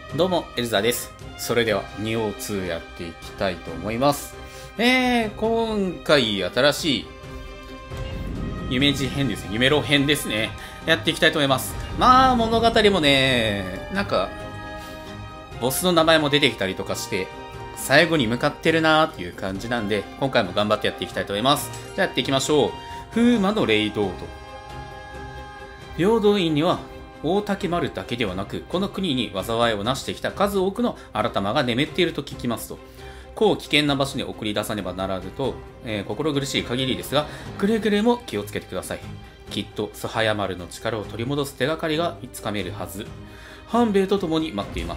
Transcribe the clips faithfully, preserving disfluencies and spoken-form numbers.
どうも、エルザです。それでは、におうツーやっていきたいと思います。えー、今回新しい夢路編ですね。夢路編ですね。やっていきたいと思います。まあ、物語もね、なんか、ボスの名前も出てきたりとかして、最後に向かってるなーっていう感じなんで、今回も頑張ってやっていきたいと思います。じゃあやっていきましょう。風魔の霊道と。平等院には、大竹丸だけではなく、この国に災いを成してきた数多くの新玉が眠っていると聞きますと。こう危険な場所に送り出さねばならぬと、えー、心苦しい限りですが、くれぐれも気をつけてください。きっと、スハヤ丸の力を取り戻す手がかりがつかめるはず。半兵衛と共に待っています。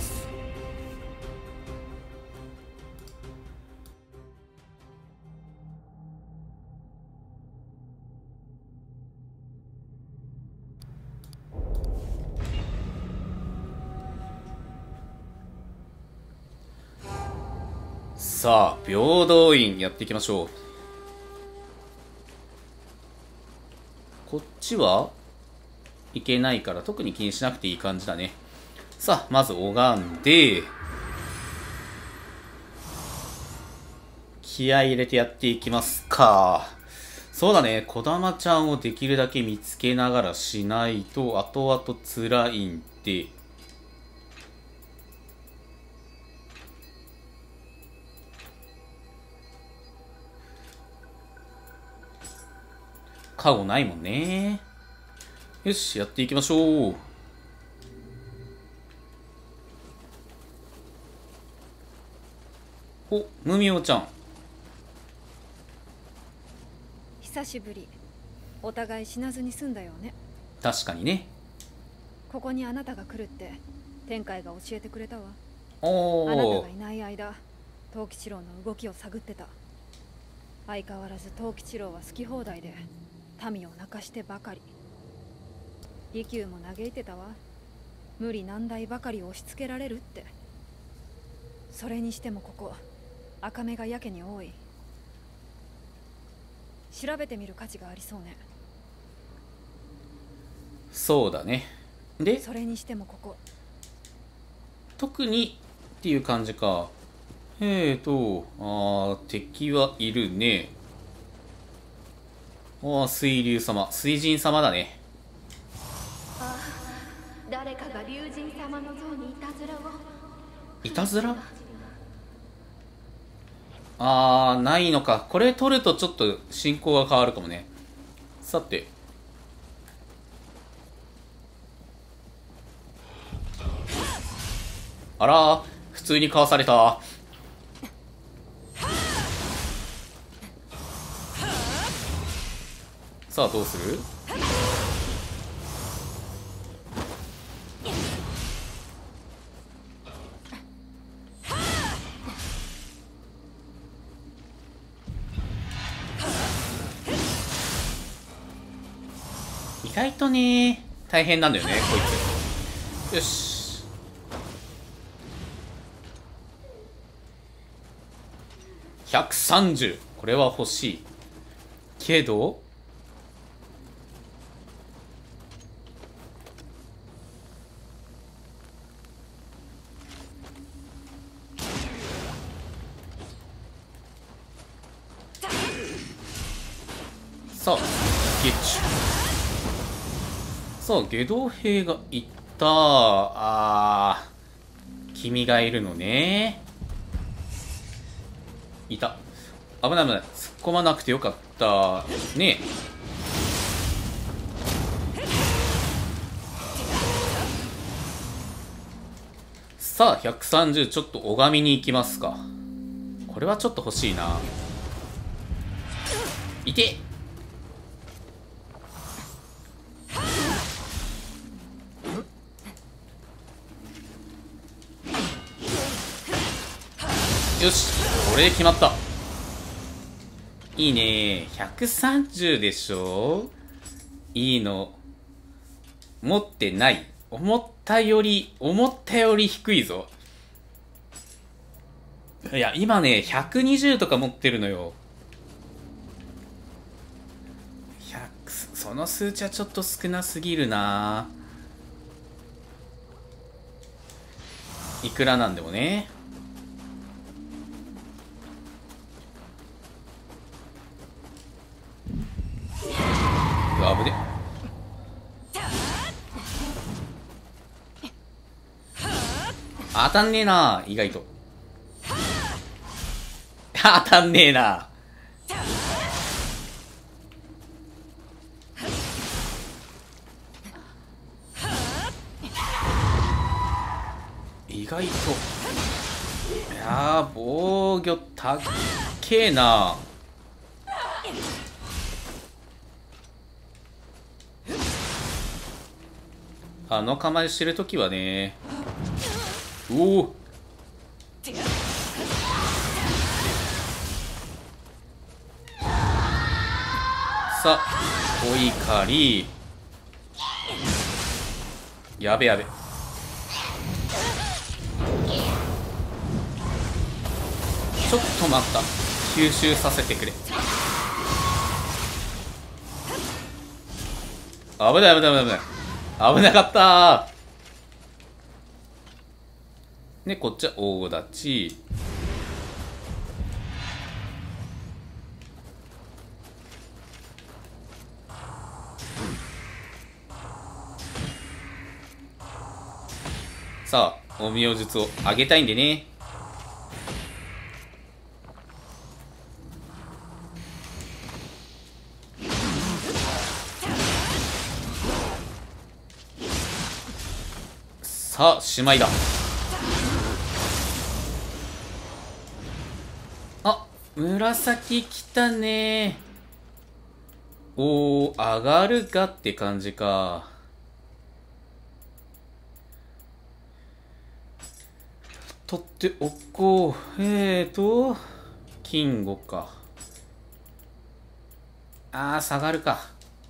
さあ、平等院やっていきましょう。こっちはいけないから特に気にしなくていい感じだね。さあ、まず拝んで、気合い入れてやっていきますか。そうだね、こだまちゃんをできるだけ見つけながらしないと後々辛いんで、カゴないもんね。よし、やっていきましょう。お、ムミオちゃん。 久しぶり。お互い死なずに済んだよね。 確かにね。 ここにあなたが来るって天海が教えてくれたわ。 おー。 あなたがいない間、藤吉郎の動きを探ってた。相変わらず藤吉郎は好き放題で民を泣かしてばかり。利休も嘆いてたわ。無理難題ばかり押し付けられるって。それにしてもここ赤目がやけに多い。調べてみる価値がありそうね。 そうだね。で、 それにしてもここ特にっていう感じか。えーと、あー、敵はいるね。あー、水流様。水神様だね。 ああ、誰かが龍神様の像にいたずらを。 いたずら？あー、ないのか。これ取るとちょっと進行が変わるかもね。さて。あらー、普通にかわされた。さあ、どうする？意外とね、大変なんだよね、こいつ。よし。ひゃくさんじゅう。これは欲しい。けど、さあ、ゲッチュ。さあ、下道兵がいった。あー、君がいるのね。いた。危ない危ない。突っ込まなくてよかった。ねえ。さあ、ひゃくさんじゅうちょっと拝みに行きますか。これはちょっと欲しいな。いて。よし、これで決まった。いいね。ひゃくさんじゅうでしょ。いいの持ってない。思ったより思ったより低いぞ。いや今ねひゃくにじゅうとか持ってるのよ。ひゃく、その数値はちょっと少なすぎるな。 いくらなんでもね。うわ、危ね。当たんねえな、意外と。当たんねえな。意外と。いやー、防御たっけえな。あの構えしてるときはね。おお。さあ、お怒り。やべやべ。ちょっと待った。吸収させてくれ。危ない危ない危ない危ない。危なかったー。で、こっちは大立ち。さあ、陰陽術を上げたいんでね。さあ、しまいだ。あ、紫きたね。おー、上がるかって感じか。取っておこう。えーと、金ごか。あー、下がるか。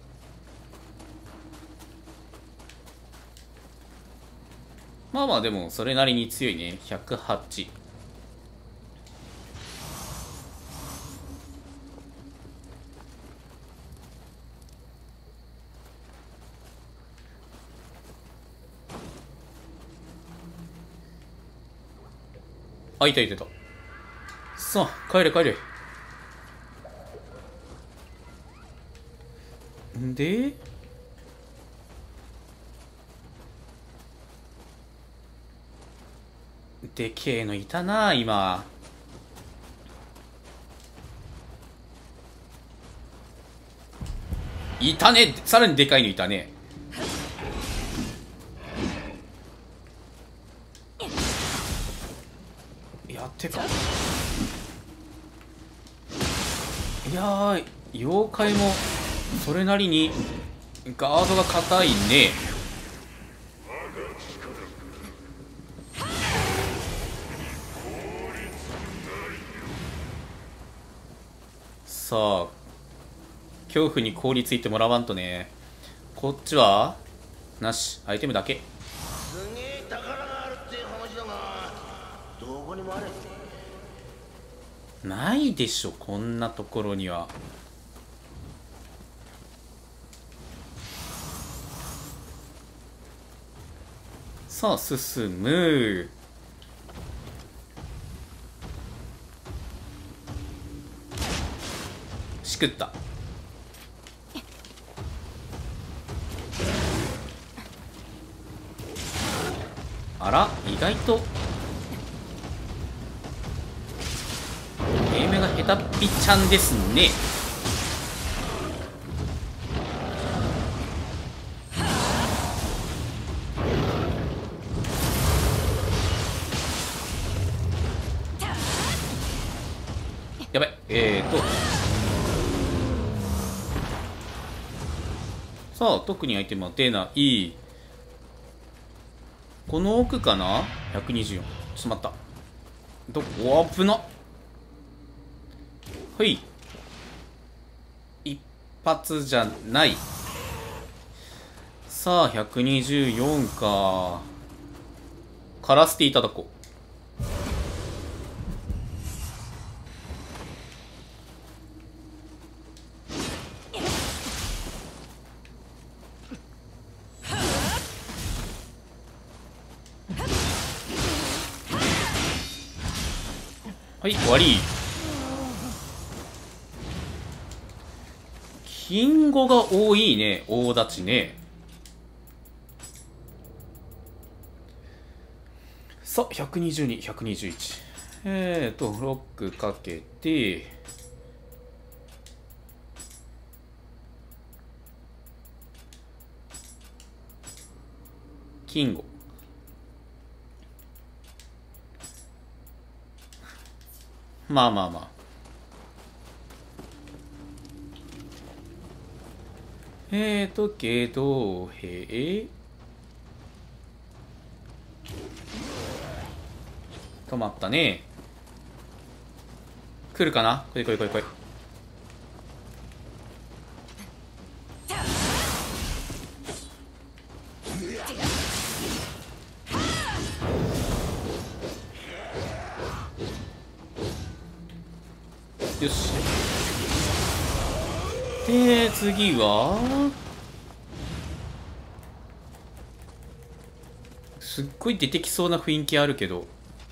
まあまあでもそれなりに強いね。ひゃくはち。あ、いたいたいた。さあ、帰れ帰れ。んででけえのいたな今。いたね。さらにでかいのいたね。いや、てかいやー、妖怪もそれなりにガードが硬いね。さあ、恐怖に凍りついてもらわんとね。こっちはなし、アイテムだけ。 すげえ宝があるって話だが、どこにもあるって。 ないでしょ、こんなところには。さあ、進む。しくった。あら、意外とゲームが下手っぴちゃんですね。やばい。えーとさあ、特にアイテムは出ない。この奥かな。ひゃくにじゅうよん。しまった。どこ。危なっ。はい、一発じゃない。さあ、ひゃくにじゅうよんか。枯らしていただこう。 はい、終わり。金語が多いね、大立ちね。さあ、ひゃくにじゅうに、ひゃくにじゅういち。えーと、ロックかけて、金語。まあまあまあ。えーと、けど、へえ。止まったね。来るかな？来い来い来い来い。よし。で、次はすっごい出てきそうな雰囲気あるけど。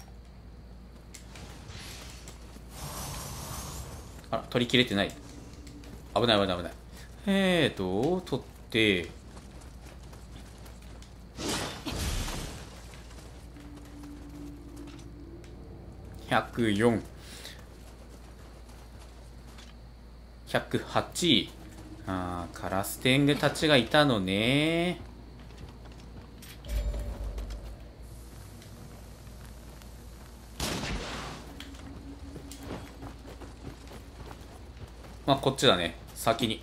あら、取り切れてない。危ない危ない危ない。えーと、取って、ひゃくよん。ひゃくはち。ああ、カラステングたちがいたのね。まあ、こっちだね。先に。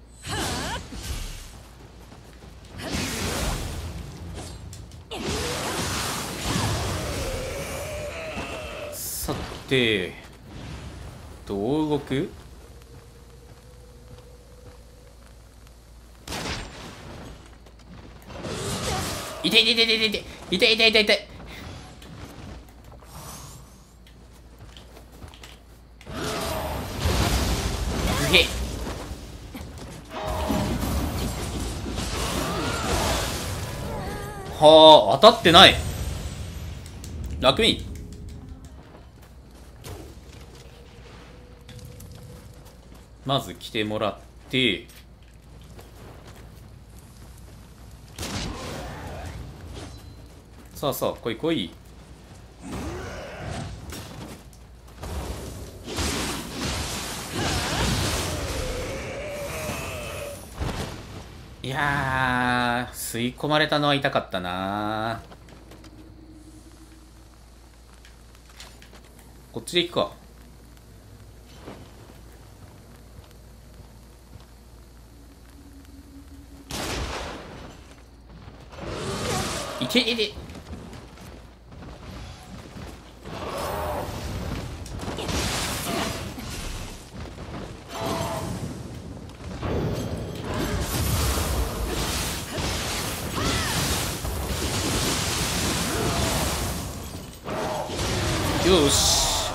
さて、どう動く？痛い痛い痛い痛い痛い痛い痛い痛い痛い。すげえ。はあ、当たってない。楽に。まず来てもらって、さあさあ、来い来い。いやー、吸い込まれたのは痛かったな。こっちで行くか。いけいけ。よし。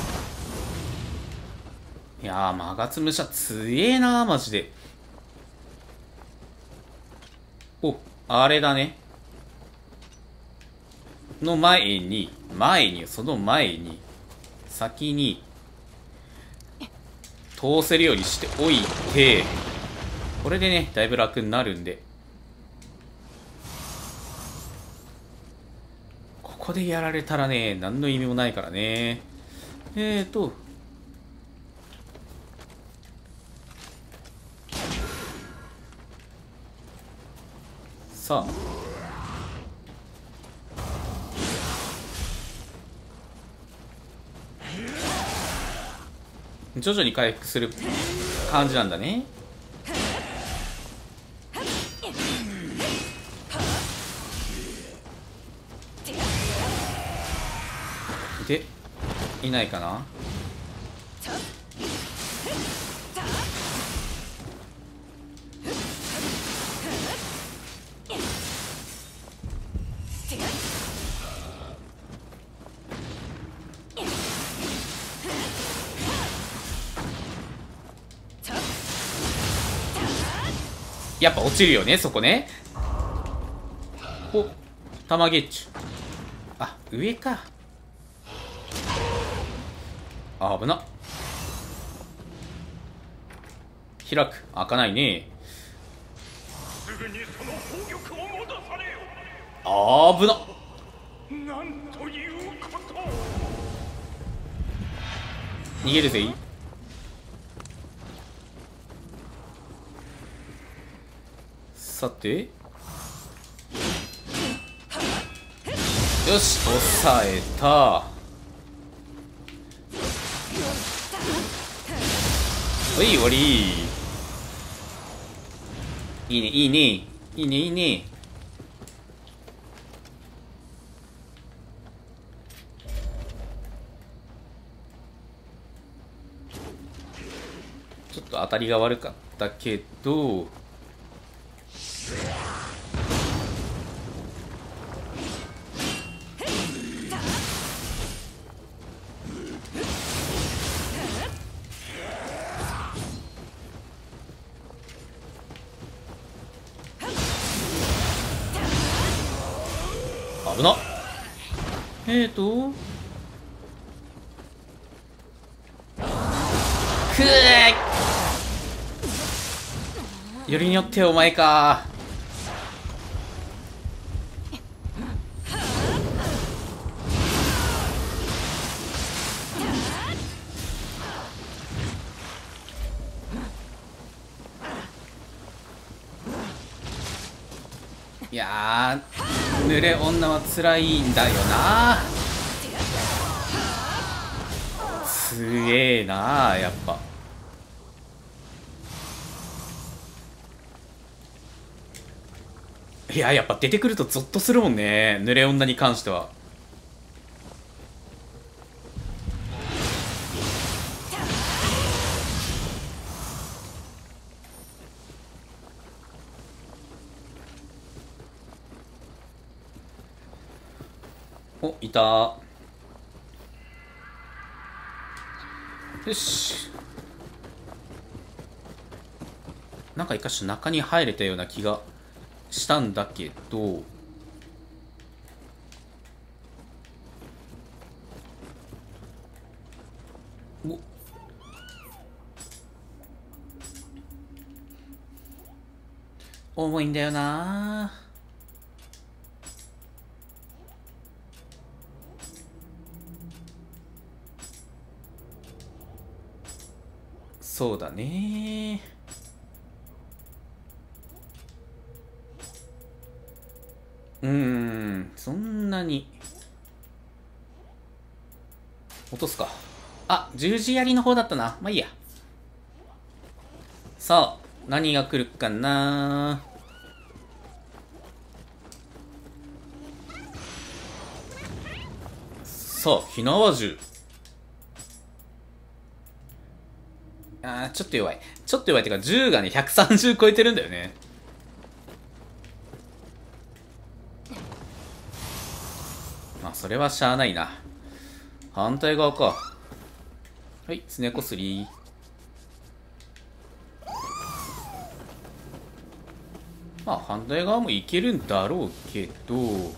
いやー、マガツムシャ強えなー、マジで。お、あれだね。の前に、前に、その前に、先に、通せるようにしておいて、これでね、だいぶ楽になるんで。ここでやられたらね、何の意味もないからね。えーと、さあ。徐々に回復する感じなんだね。で、いないかな。やっぱ落ちるよね、そこね。お、玉ゲッチュ。あ、上か。 あ、危な。開く。開かないね。 すぐにその宝玉を戻されよ。 あー、危な。 なんということ。 逃げるぜ。さて、よし、押さえた。おい、終わり。いいね、いいね、いいね、いいね。ちょっと当たりが悪かったけど、危な。えーとくー、よりによってお前か。いやー、濡れ女は辛いんだよな。すげえな、やっぱ。いや、やっぱ出てくるとゾッとするもんね、濡れ女に関しては。お、いた。よし。なんか一箇所中に入れたような気がしたんだけど、お重いんだよな。そうだね。うーん、そんなに落とすか。あ、十字槍の方だったな。まあいいや。さあ、何が来るかな。さあ、火縄銃。あー、ちょっと弱い。ちょっと弱いっていうか、銃がね、ひゃくさんじゅう超えてるんだよね。まあ、それはしゃあないな。反対側か。はい、つねこすり。まあ、反対側もいけるんだろうけど、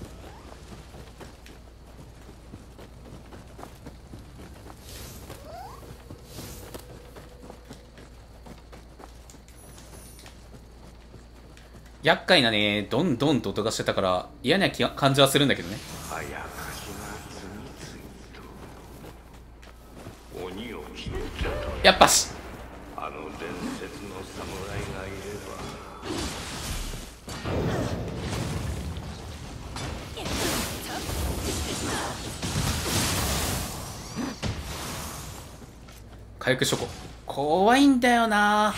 厄介なね、どんどんと音がしてたから嫌な気が感じはするんだけどね。 あやかしが次々と鬼を切っちゃと。 やっぱしあの伝説の侍がいれば。 回復しとこう。怖いんだよな。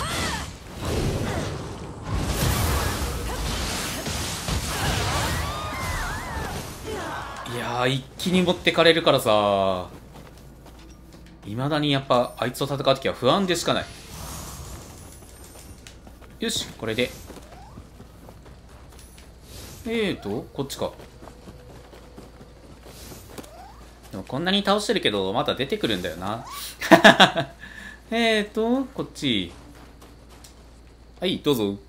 いやー、一気に持ってかれるからさ、いまだにやっぱあいつと戦うときは不安でしかない。よし、これでえーとこっちか。でもこんなに倒してるけどまだ出てくるんだよな。えーとこっち。はい、どうぞ。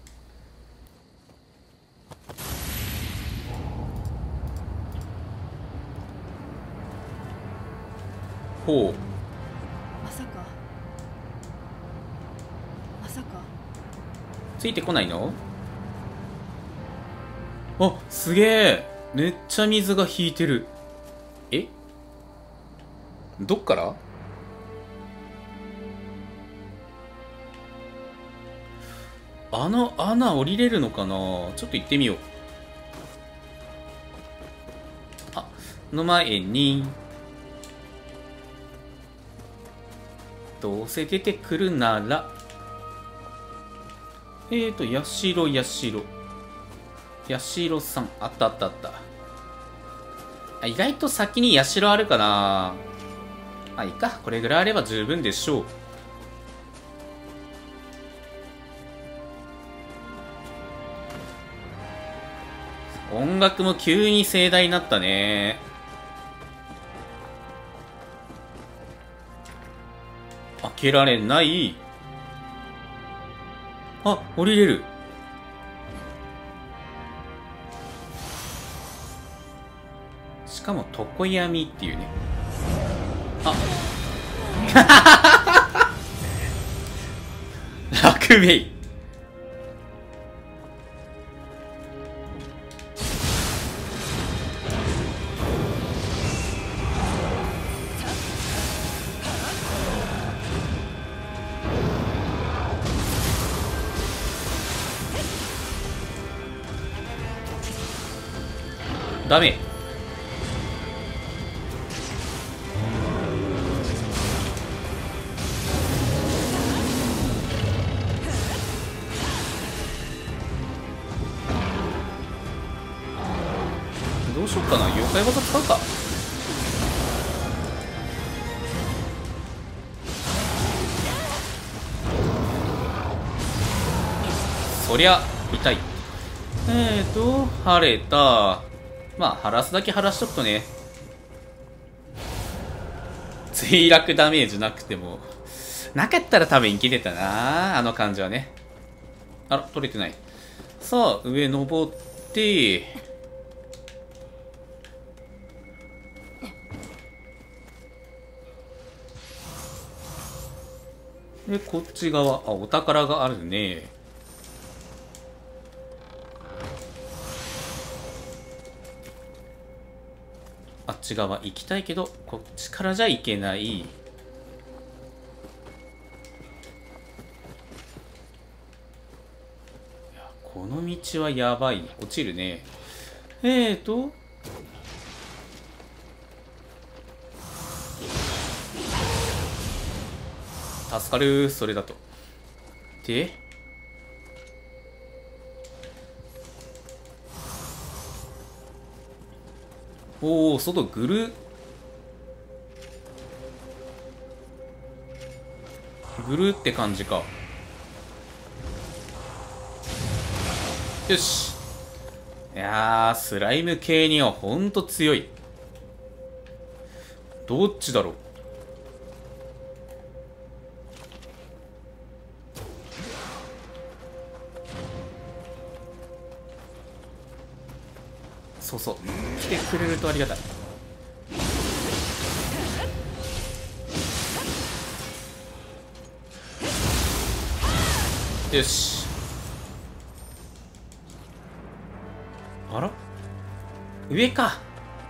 ほう。 まさかまさかついてこないの？あ、すげえ。めっちゃ水が引いてる。え？どっから？あの穴降りれるのかな？ちょっと行ってみよう。あ、の前にどうせ出てくるなら、えーと、ヤシロ、ヤシロ。ヤシロさん、あったあったあった。あ、意外と先にヤシロあるかな。あ、いいか。これぐらいあれば十分でしょう。音楽も急に盛大になったね。開けられない。あ、降りれる。しかも床闇っていうね。あ楽メイ。ダメ。どうしよっかな。妖怪技使うか。そりゃ痛い。えーと晴れた。まあ晴らすだけ晴らしとくとね、墜落ダメージなくてもなかったら多分生きてたな、あの感じはね。あら、取れてない。さあ上登って、でこっち側、あ、お宝があるね。あっち側行きたいけどこっちからじゃ行けない。いや、この道はやばいね。落ちるね。えーと助かる。それだと。でおお、外ぐるぐるって感じか。よし。いやー、スライム系にはほんと強い。どっちだろう。そうそう、来てくれるとありがたい。よし。あら、上か。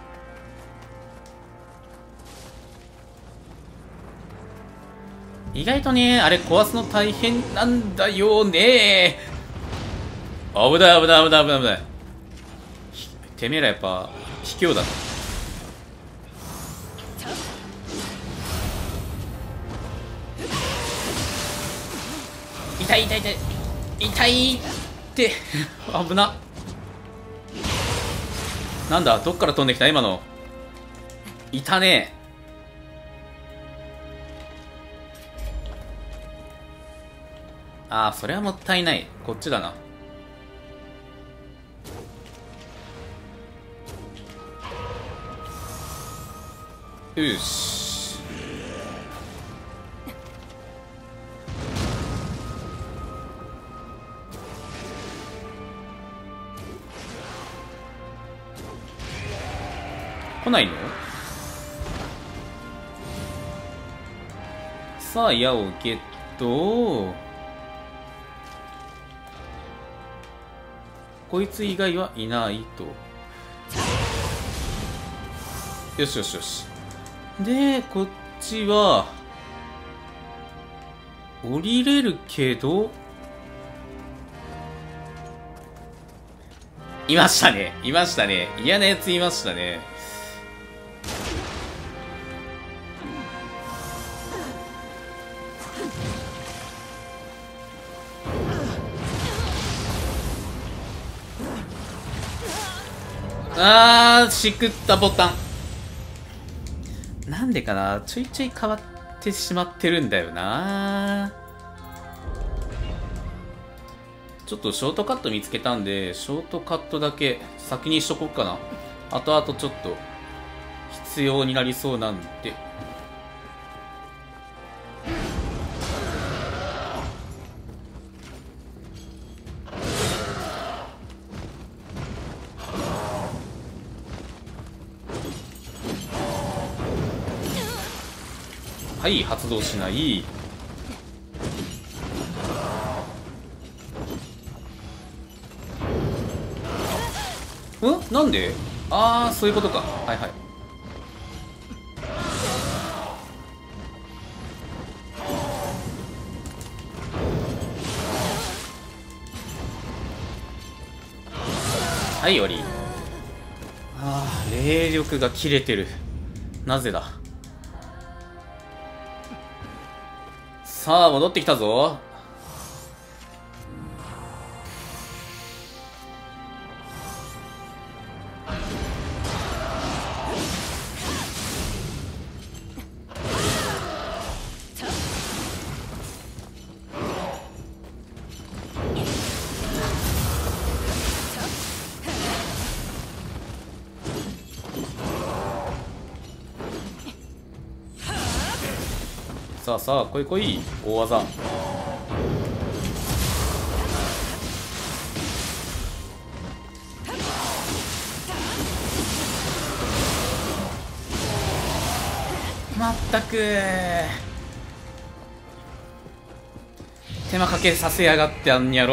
意外とね、あれ壊すの大変なんだよね。危ない危ない危ない危ない危ない。てめえらやっぱ卑怯だな。痛い痛い痛い痛いって危な。なんだ、どっから飛んできた今の。いたね。ああ、それはもったいない。こっちだな。よし。来ないの？ さあ矢をゲット。こいつ以外はいないと。よしよしよし。でこっちは降りれるけど、いましたねいましたね嫌なやついましたね。あー、しくったボタン。なんでかな、ちょいちょい変わってしまってるんだよな。ちょっとショートカット見つけたんで、ショートカットだけ先にしとこうかな。あとあとちょっと必要になりそうなんで。はい、発動しない。ん？なんで？ああ、そういうことか。はいはい。はい、終わり。ああ、霊力が切れてる。なぜだ。さあ、戻ってきたぞ。さあさあ、来い来い、大技。まったく手間かけさせやがってあんにゃろ。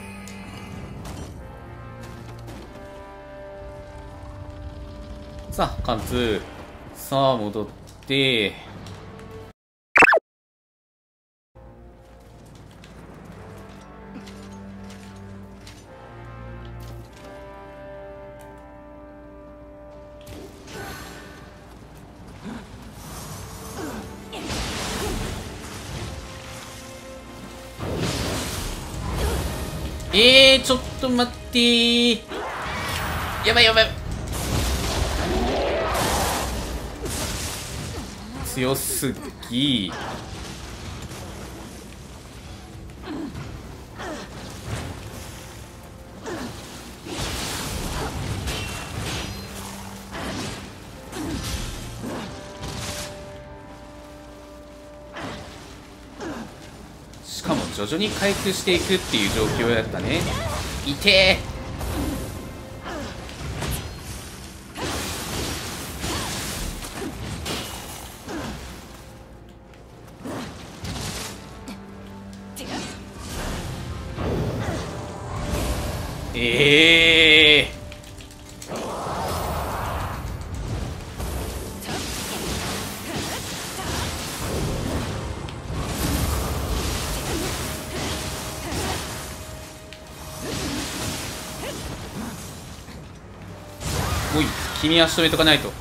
さあ貫通。さあ戻って、えー、ちょっと待ってー。やばいやばい。強すぎ。しかも徐々に回復していくっていう状況だったね。いてー。ええー、おい、君は仕留めとかないと。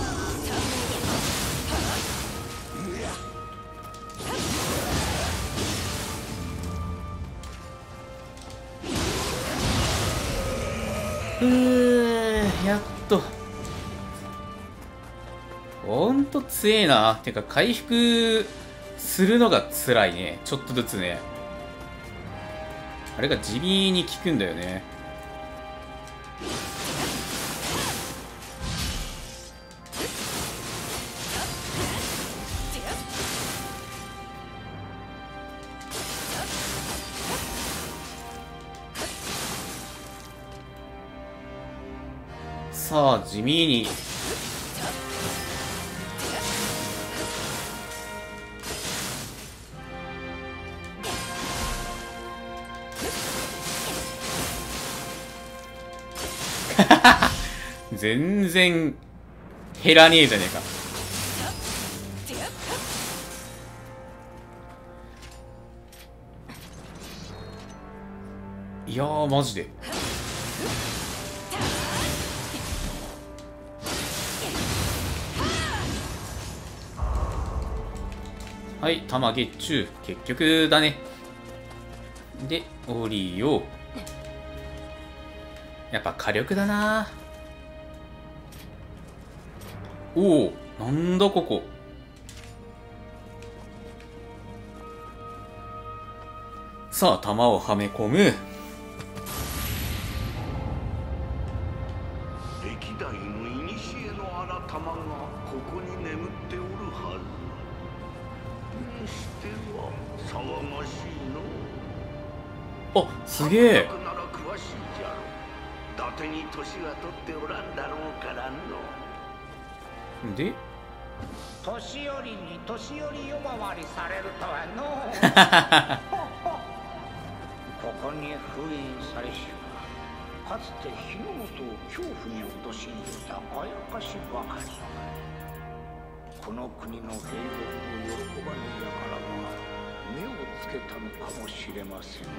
うー、やっと。ほんと強えな。てか回復するのが辛いね。ちょっとずつね。あれが地味に効くんだよね。さあ地味に全然減らねえじゃねえか。いやーマジではい、玉月中結局だね。でオリオ、やっぱ火力だな。おお、なんだここ。さあ玉をはめ込む。 歴代の古の荒玉がここに眠っておるはず。にしては騒がしいの。 あ、すげえ。 なら詳しいじゃろ。伊達に年は取っておらんだろうからの。 で年寄りに年寄り呼ばわりされるとはのここに封印されしはかつて日の本を恐怖に陥れたあやかしばかり。この国の平穏を喜ばぬ輩が目をつけたのかもしれません。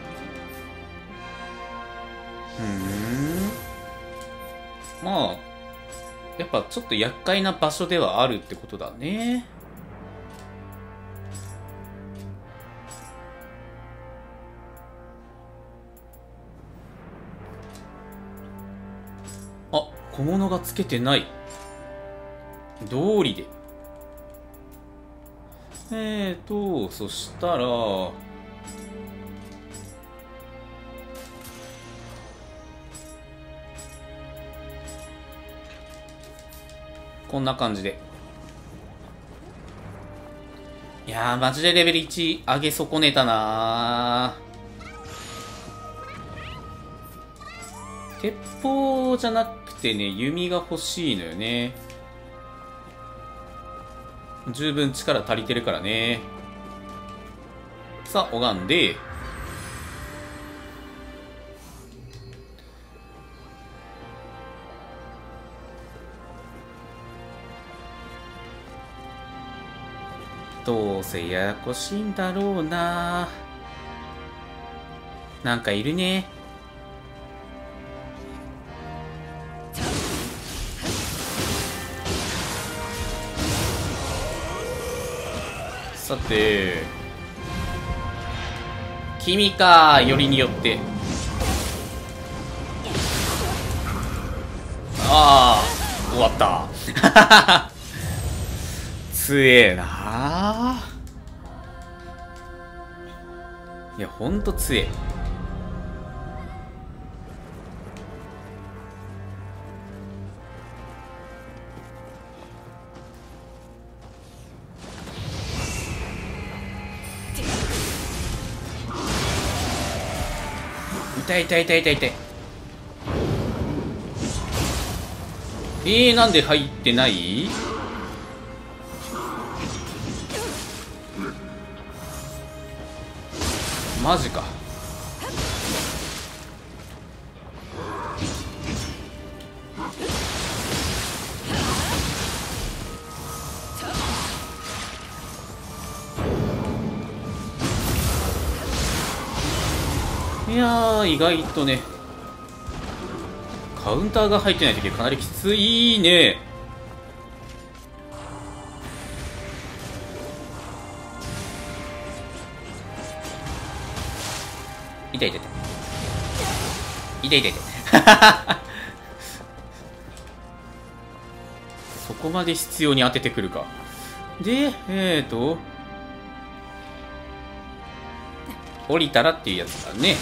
ふーん、まあやっぱちょっと厄介な場所ではあるってことだね。あ、小物がつけてない。道理で。えーと、そしたら、こんな感じで。いやー、マジでレベルいち上げ損ねたなー。鉄砲じゃなくてね、弓が欲しいのよね。十分力足りてるからね。さあ、拝んで。どうせややこしいんだろうな。なんかいるね。さて、君か、よりによって。ああ、終わった。強えな。いや、ほんと強え。痛い痛い痛い痛い痛い。えー、なんで入ってない？マジか。いやー、意外とね、カウンターが入ってないときかなりきついね。痛い痛い痛い痛い痛い痛いそこまで必要に当ててくるか。で、えーと降りたらっていうやつだね。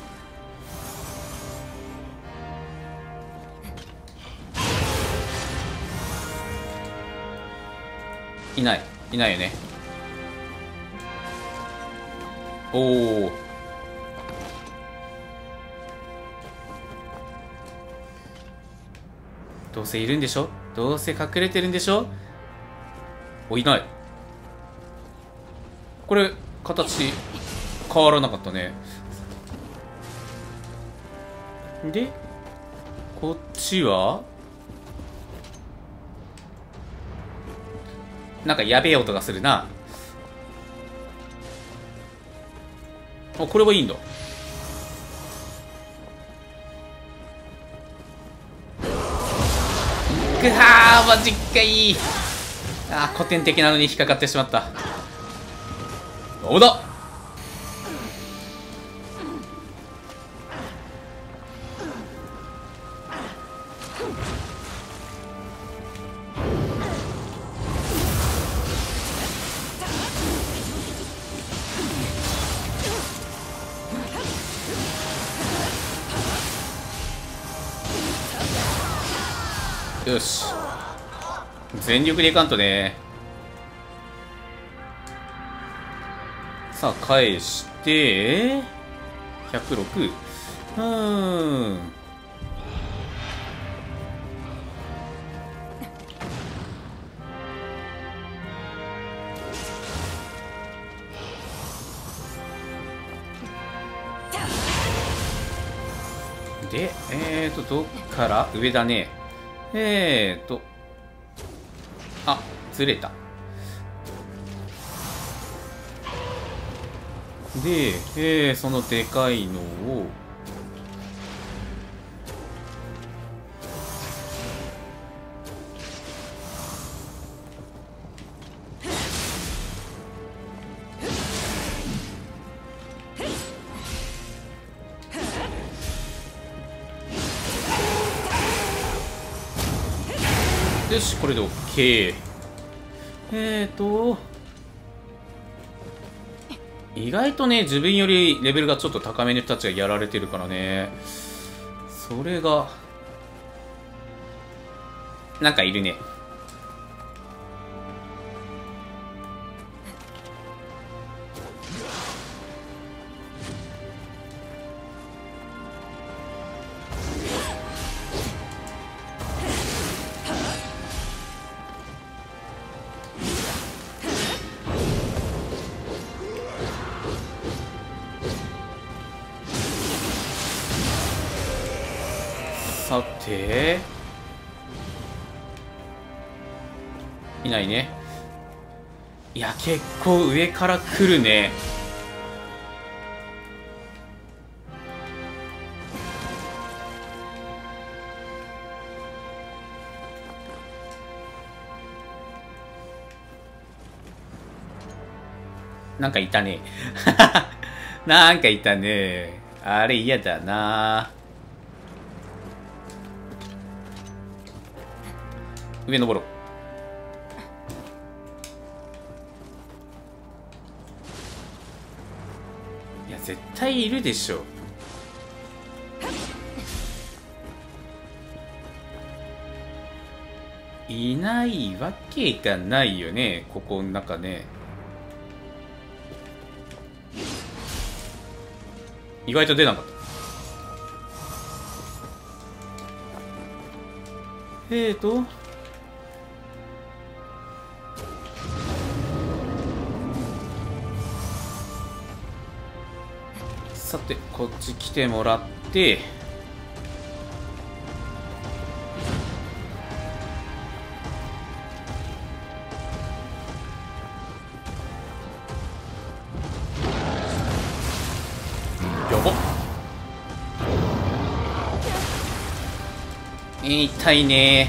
いないいないよね。おお、どうせいるんでしょ、どうせ隠れてるんでしょ。お、いない。これ形変わらなかったね。でこっちはなんかやべえ音がするな。あ、これはいいんだ。ぐはー、マジかい。あー、古典的なのに引っかかってしまった。どうだ。よし、全力でいかんとね。さあ返してひゃくろく。うーん、でえーとどっから上だね。えーとあ、ずれた。で、えー、そのでかいのをよし、これで OK。 えーと意外とね、自分よりレベルがちょっと高めの人たちがやられてるからね。それがなんかいるね。さて、いないね。いや、結構上から来るね。なんかいたね。なんかいたね。あれ嫌だな。上登ろう。いや、絶対いるでしょ。いないわけがないよね、ここの中ね。意外と出なかった。えーとさて、こっち来てもらって、やばっ。痛いね。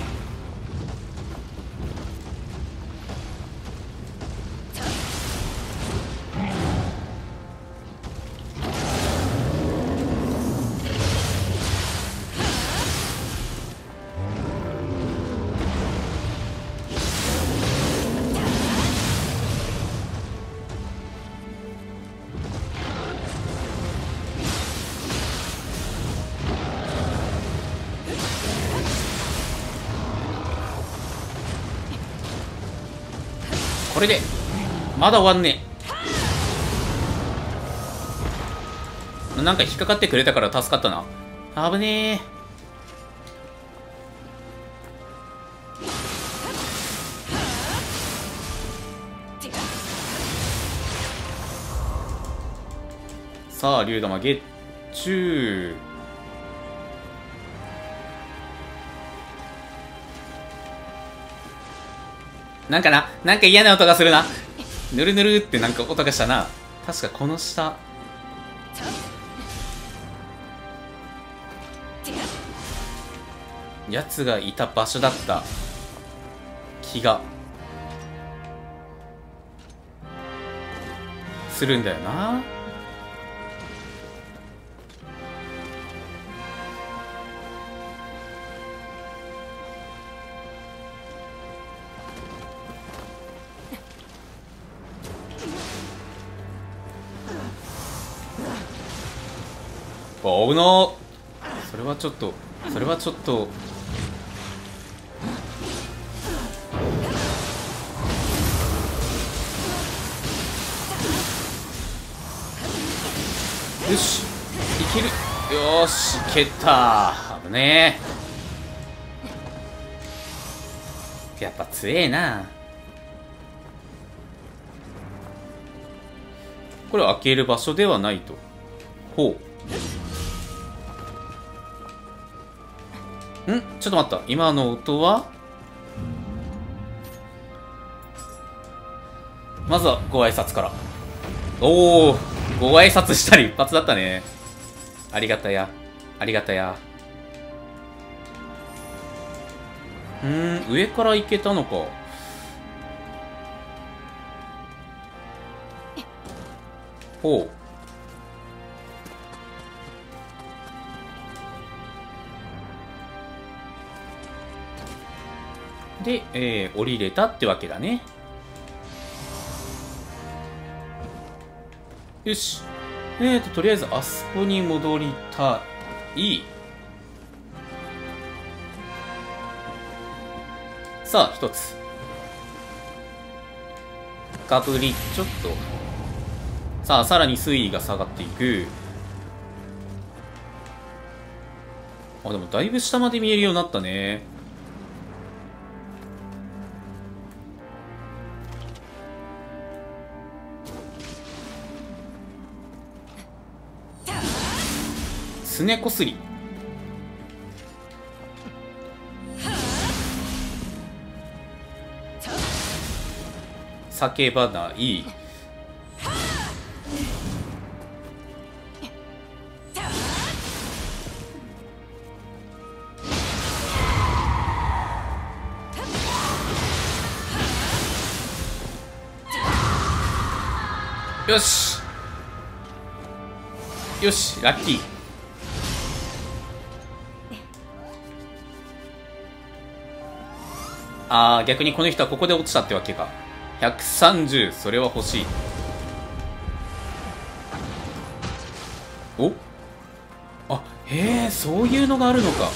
これでまだ終わんねえ。なんか引っかかってくれたから助かったな。危ねえ。さあ、竜玉ゲッチュー。 なんかな、なんか嫌な音がするな。ぬるぬるってなんか音がしたな。確かこの下。奴がいた場所だった気がするんだよな。危なー。それはちょっとそれはちょっとよしいける。よーしいけた。危ねえ。やっぱ強えな。これ開ける場所ではないと。ほうんちょっと待った。今の音はまずはご挨拶から。おおご挨拶したら一発だったね。ありがたやありがたや。うーん上から行けたのか。ほうで、えー、降りれたってわけだね。よし。えーと、とりあえずあそこに戻りたい。さあ、一つ。かぶり、ちょっと。さあ、さらに水位が下がっていく。あ、でもだいぶ下まで見えるようになったね。すねこすり。叫ばない。よしよしラッキー。あー逆にこの人はここで落ちたってわけか。ひゃくさんじゅう、それは欲しい。おあへえそういうのがあるのか。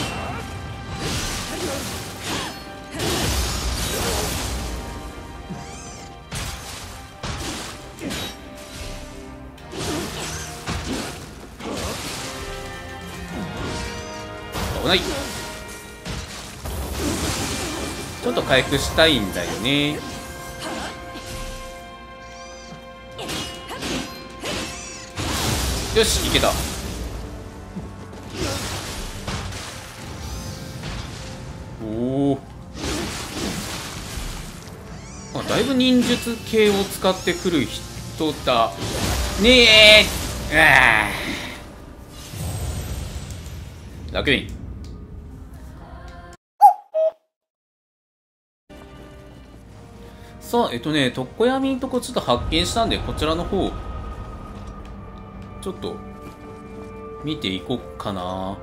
危ない。ちょっと回復したいんだよね。よしいけた。おおだいぶ忍術系を使ってくる人だねえ。ああ楽にさあ、えっとね、特攻闇のとこちょっと発見したんで、こちらの方、ちょっと、見ていこっかな。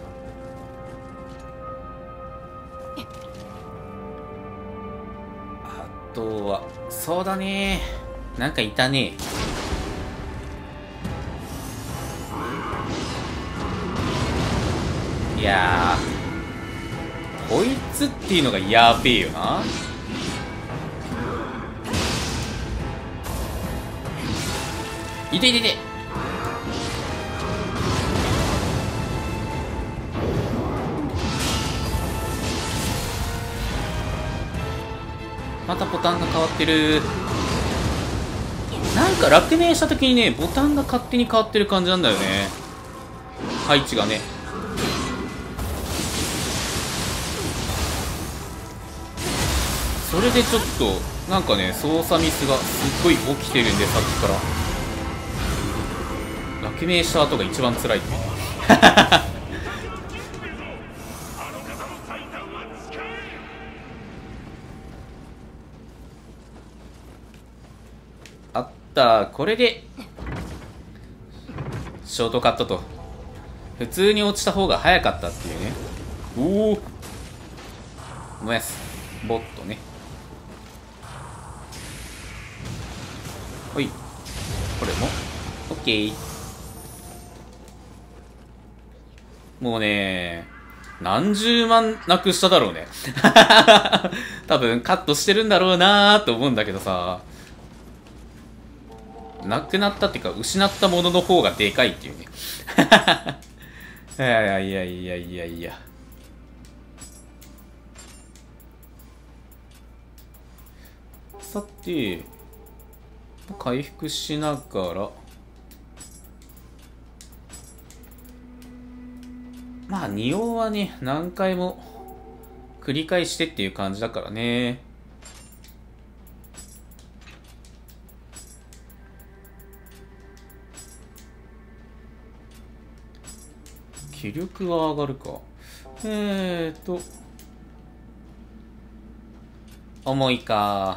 あとは、そうだね。なんかいたね。いやー、こいつっていうのがやべえよな。いていていて。またボタンが変わってる。なんか落念した時にねボタンが勝手に変わってる感じなんだよね、配置がね。 それでちょっとなんかね操作ミスがすっごい起きてるんで、さっきから落命した後が一番辛いってあった。これでショートカットと。普通に落ちた方が早かったっていうね。おお、ナイスボットね。ほい、これもオッケー。もうね、何十万なくしただろうね多分カットしてるんだろうなーと思うんだけどさ、なくなったっていうか失ったものの方がでかいっていうねいやいやいやいやいや。さて回復しながら、まあ仁王はね何回も繰り返してっていう感じだからね。気力は上がるか。えーと重いか。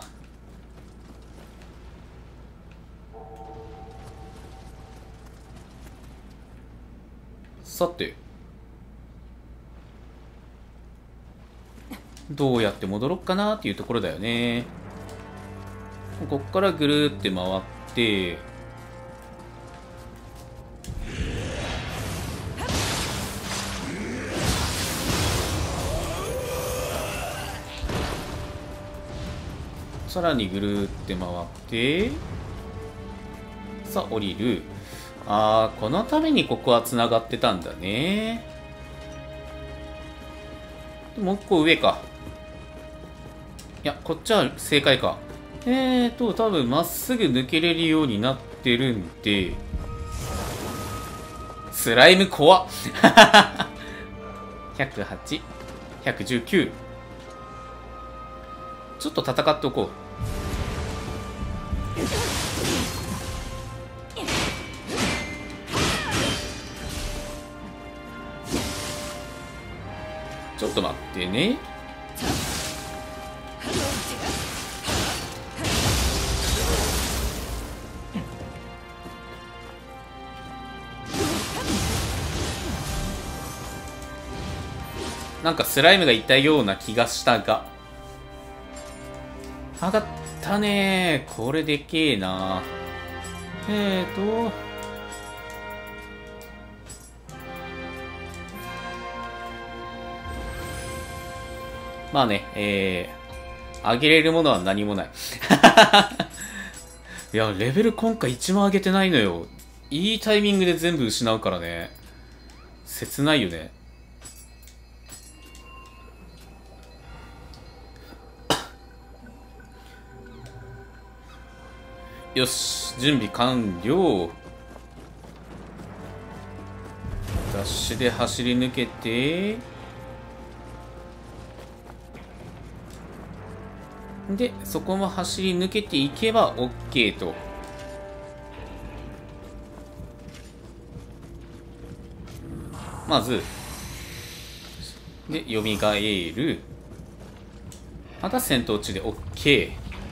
さてどうやって戻ろっかなっていうところだよね。こっからぐるーって回って、さらにぐるーって回って、さあ降りる。あー、このためにここはつながってたんだね。もう一個上か。いや、こっちは正解か。えーと、多分まっすぐ抜けれるようになってるんで、スライム怖っひゃくはち、ひゃくじゅうきゅう。ちょっと戦っておこう。ちょっと待ってね。なんかスライムがいたような気がしたが、上がったねー。これでけえな。えーとまあね、えー、上げれるものは何もないいや、レベル今回いちも上げてないのよ。いいタイミングで全部失うからね。切ないよね。よし、準備完了。ダッシュで走り抜けて、で、そこも走り抜けていけば OK と。まず、で、蘇る。また戦闘地で OK。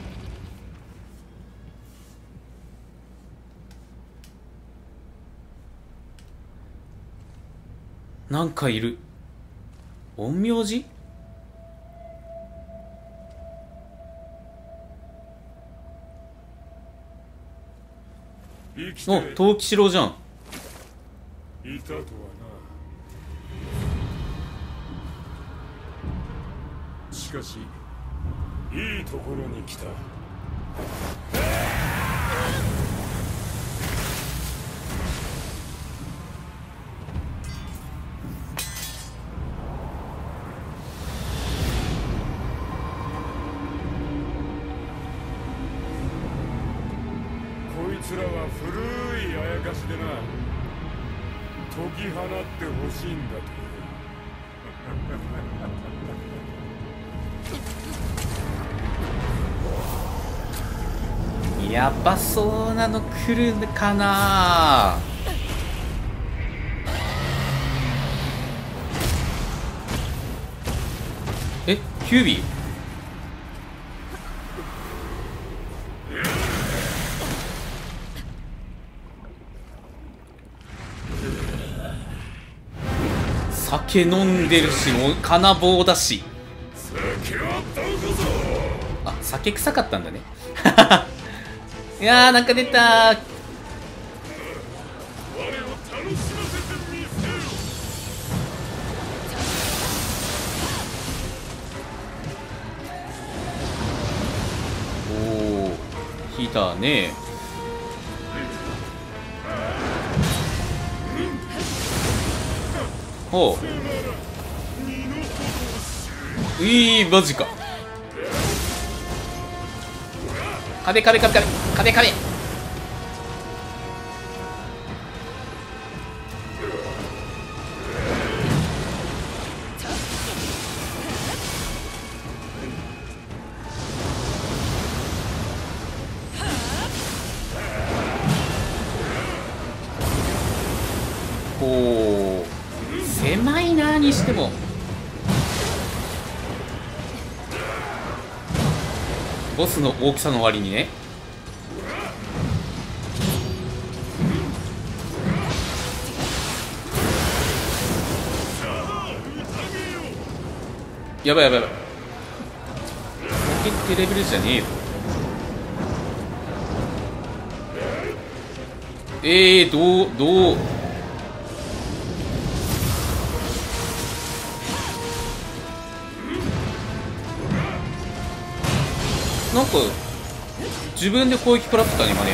なんかいる。陰陽師？お、藤吉郎じゃん。 いたとはな。しかしいいところに来た。こいつらは古いあやかしでな、解き放ってほしいんだと。 やばそうなの来るかな。え、キュービー酒飲んでるし、もう金棒だし。あ、酒臭かったんだね。いやー、なんか出たー。おお、引いたね。ほう、いい、マジか。壁壁壁壁壁壁。ほう、狭いなにしても。ボスの大きさの割にね。やばいやばいやばい。負けってレベルじゃねえよ。えー、どうどうなんか自分で攻撃食らってたね今ね。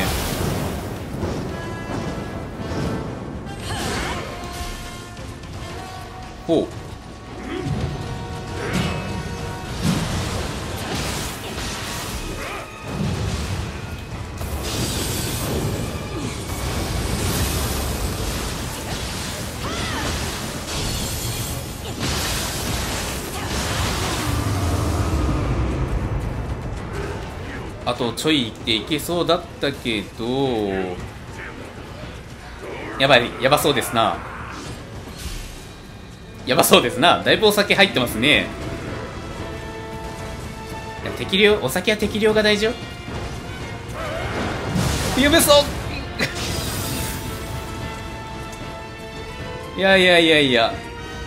ほう、あとちょいっていけそうだったけど、やばい、やばそうですな。やばそうですな。だいぶお酒入ってますね。いや、適量、お酒は適量が大事よ。やべそういやいやいやいや、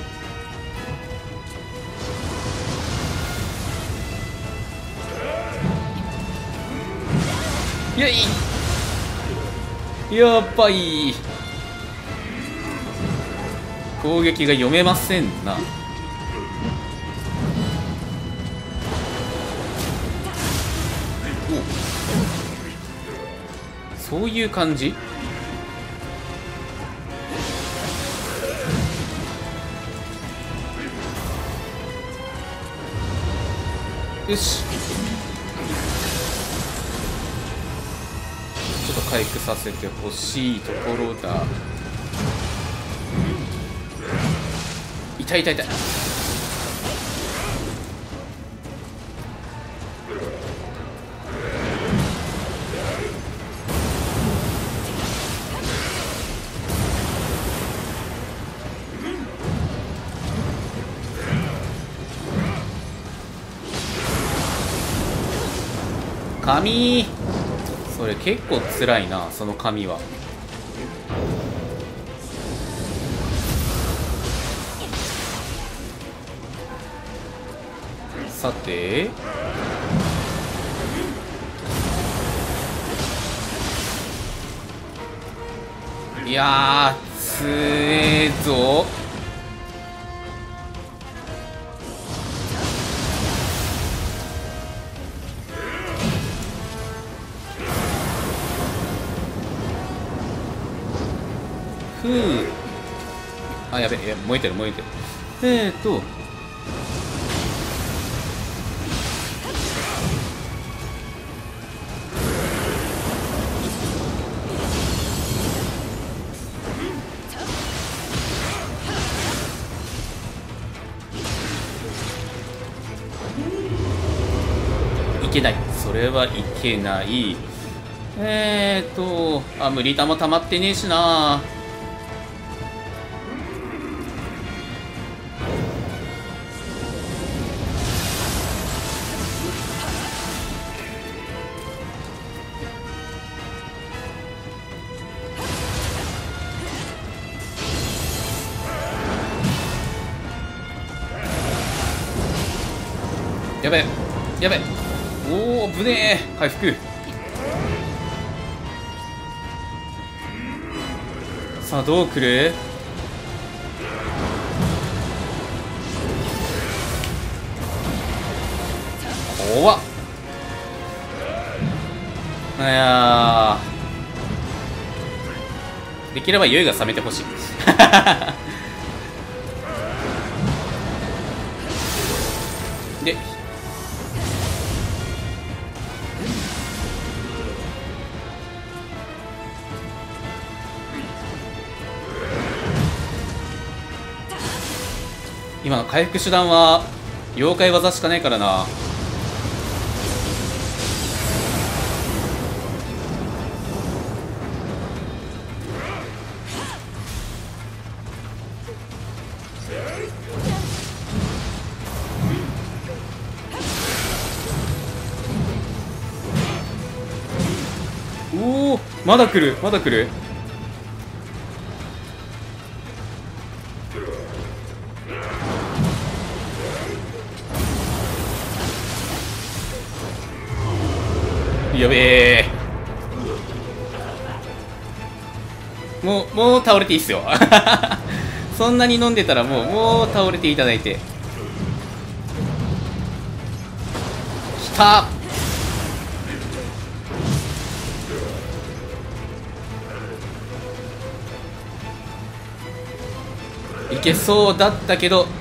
いやいい、やばい、攻撃が読めませんな。お、そういう感じ。よし、ちょっと回復させてほしいところだ。痛い痛い痛い。髪、それ結構辛いな、その髪は。さて、いやー、つえーぞ。ふう、あ、やべえ、燃えてる燃えてる。えーといけない、それはいけない。 えーっとあ無理玉溜まってねえしな。やべやべ、おおぶねえ、回復。さあどう来る。怖っ。いやーできれば酔いが冷めてほしいで今の回復手段は妖怪技しかないからな。おおまだ来るまだ来る。やべえ、もうもう倒れていいっすよそんなに飲んでたらもうもう倒れていただいて。きた。いけそうだったけど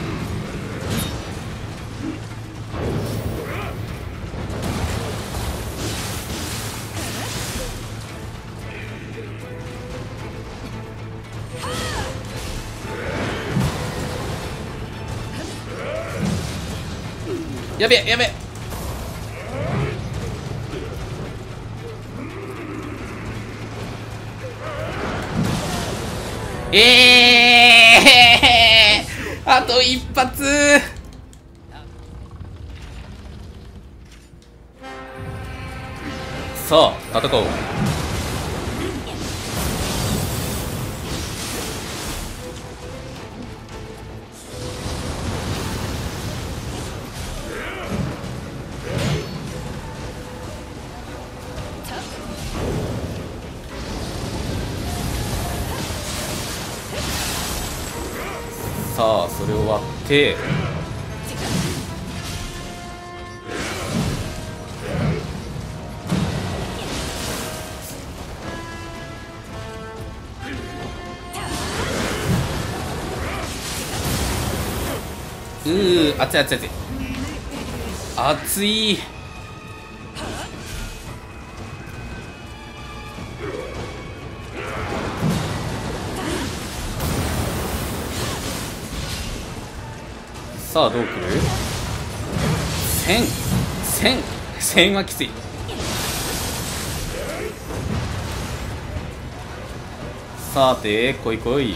やべやべ。ええー、あと一発。さあ戦おう。さあそれを割ってうー熱い熱い熱い熱い。さあどう来る。せんせんせんはきつい。さて来い来い。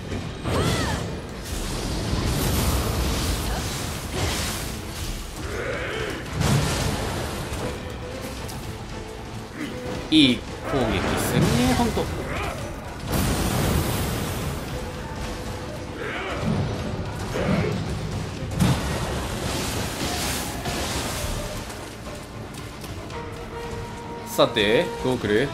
いい攻撃するねほんと。さてどう来る。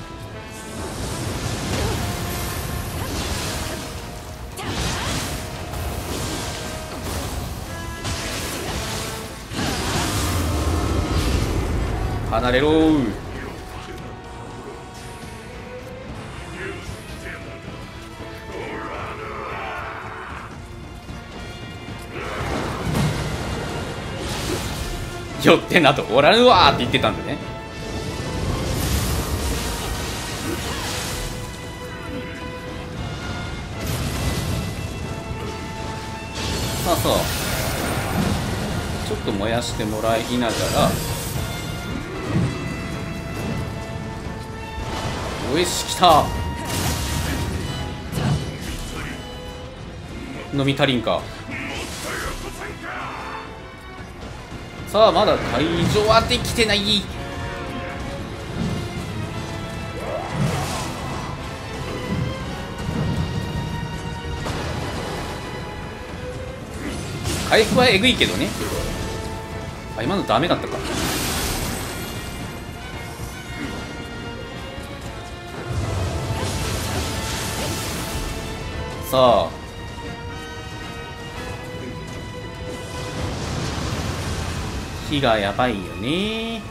離れろー。寄ってんなとおらぬわーって言ってたんだね。さあさあちょっと燃やしてもらいながらよし、来た。飲み足りんか。さあ、まだ退場はできてない。回復はえぐいけどね。あ、今のダメだったか。さあ、火がやばいよね。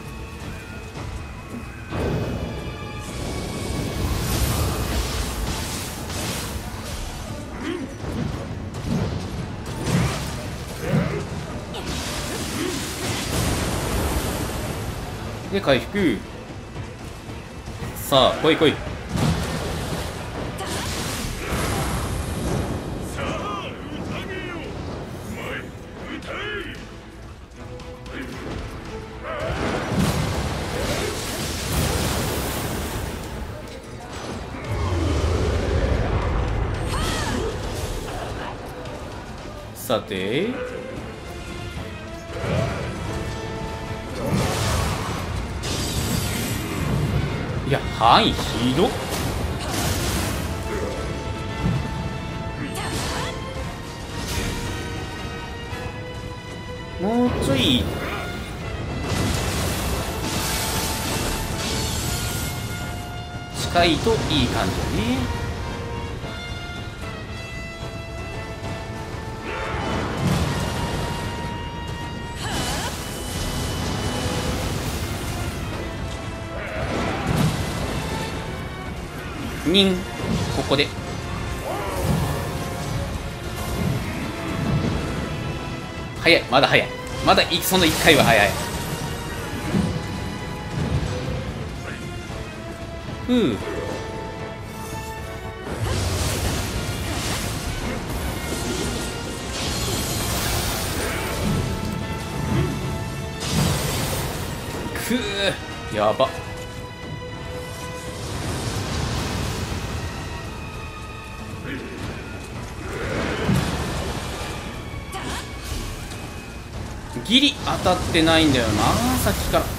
で回復。さあ来い来い。さて、いや範囲ひどっ。もうちょい近いといい感じだね。人ここで早い、まだ早い、まだそのいっかいは早い。ふう、くー、やば。ギリ当たってないんだよな、さっきから。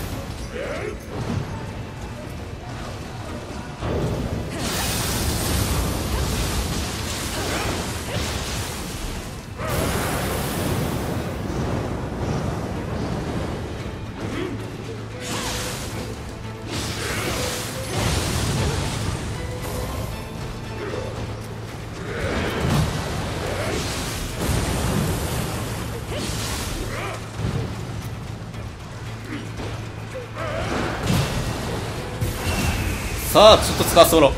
さあちょっと使わせろ。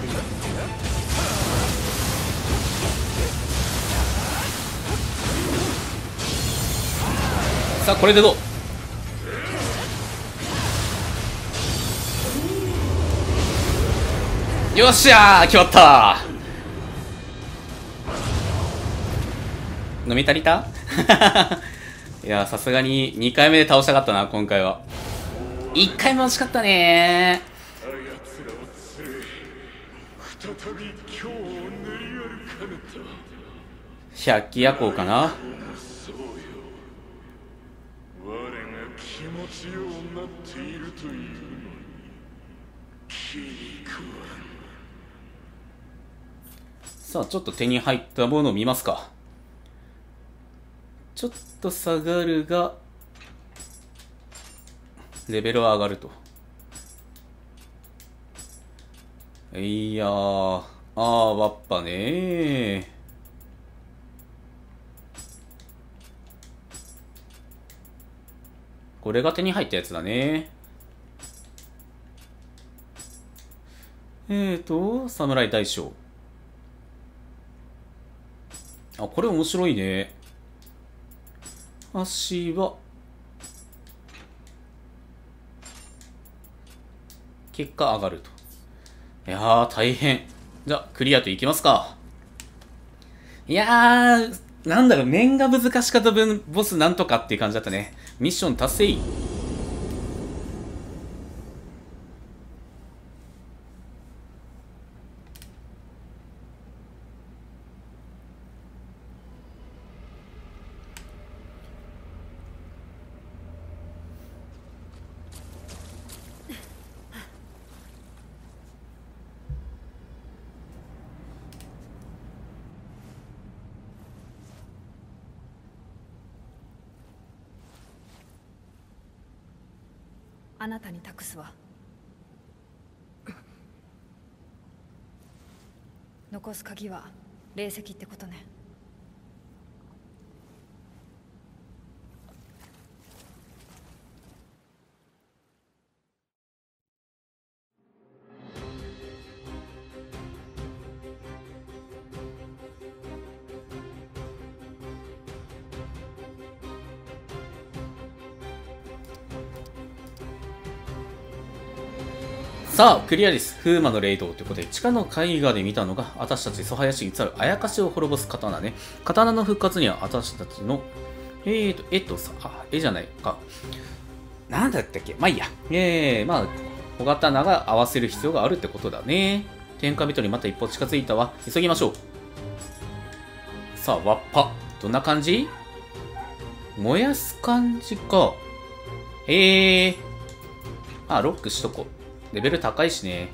さあこれでどう。よっしゃー、決まった。飲み足りたいやさすがににかいめで倒したかったな今回は。いっかいめ惜しかったねー。百鬼夜行かな。さあちょっと手に入ったものを見ますか。ちょっと下がるがレベルは上がると。いやー、あーワッパねー。これが手に入ったやつだね。えーと侍大将。あ、これ面白いね。足は結果上がると。いやー大変。じゃあクリアといきますか。いやーなんだろう、面が難しかった分ボスなんとかっていう感じだったね。ミッション達成。 あなたに託すわ。残す鍵は霊石ってことね。 さあ、クリアです。風魔の霊道ということで、地下の絵画で見たのが、私たち蘇林に偽るあやかしを滅ぼす刀ね。刀の復活には、私たちの、えーと、えっとさ、あ、絵じゃないか。なんだったっけ、まあいいや。えー、まあ、小刀が合わせる必要があるってことだね。天下人にまた一歩近づいたわ。急ぎましょう。さあ、わっぱ。どんな感じ？燃やす感じか。えー。あ、ロックしとこう。レベル高いしね。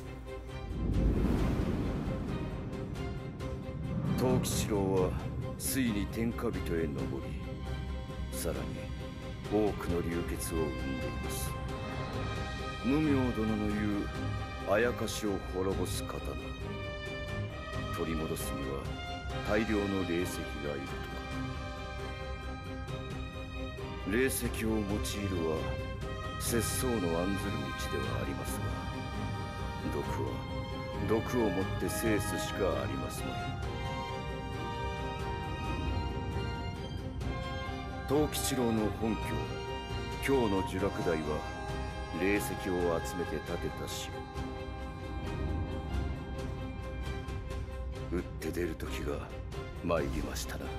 藤吉郎はついに天下人へ上り、さらに多くの流血を生んでいます。無名殿の言うあやかしを滅ぼす刀、取り戻すには大量の霊石がいるとか。霊石を用いるは節操の案ずる道ではありますが、毒は毒をもって制すしかありますまい。藤吉郎の本拠京の呪落台は霊石を集めて建てた城。打って出る時が参りましたな。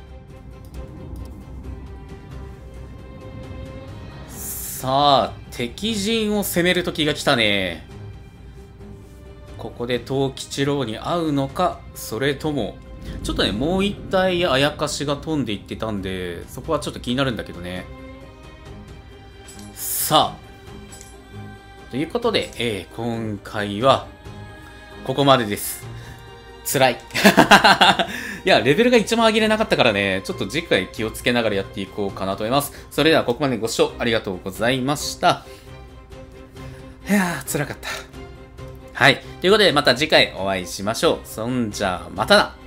さあ、敵陣を攻める時が来たね。ここで藤吉郎に会うのか、それとも、ちょっとね、もう一体あやかしが飛んでいってたんで、そこはちょっと気になるんだけどね。さあ、ということで、えー、今回は、ここまでです。辛い。いや、レベルが一番上げれなかったからね、ちょっと次回気をつけながらやっていこうかなと思います。それではここまでご視聴ありがとうございました。いやー、辛かった。はい。ということで、また次回お会いしましょう。そんじゃ、またな。